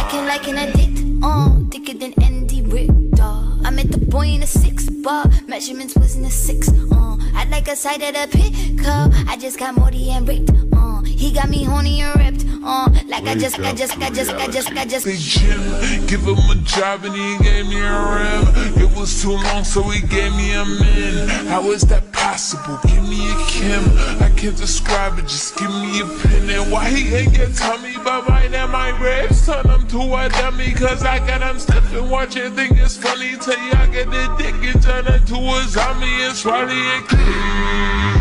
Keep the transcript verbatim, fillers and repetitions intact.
Acting like an addict, uh, thicker than Andy Richter. I met the boy in a six bar, measurements was in a six, uh. I'd like a side of the pickup, I just got Morty and ripped, uh. He got me horny and ripped, uh. Like I just, I just, I just, I just, I just. Big Jim, give him a job and he gave me a rim. It was too long, so he gave me a min. How is that possible? Give me a Kim. I can't describe it, just give me a pin. And why he ain't get tummy, but right now my ribs turn him to a dummy. Cause I got him stiff and watch it, think it's funny. Till y'all get the dick and turn into a zombie and swallow it clean.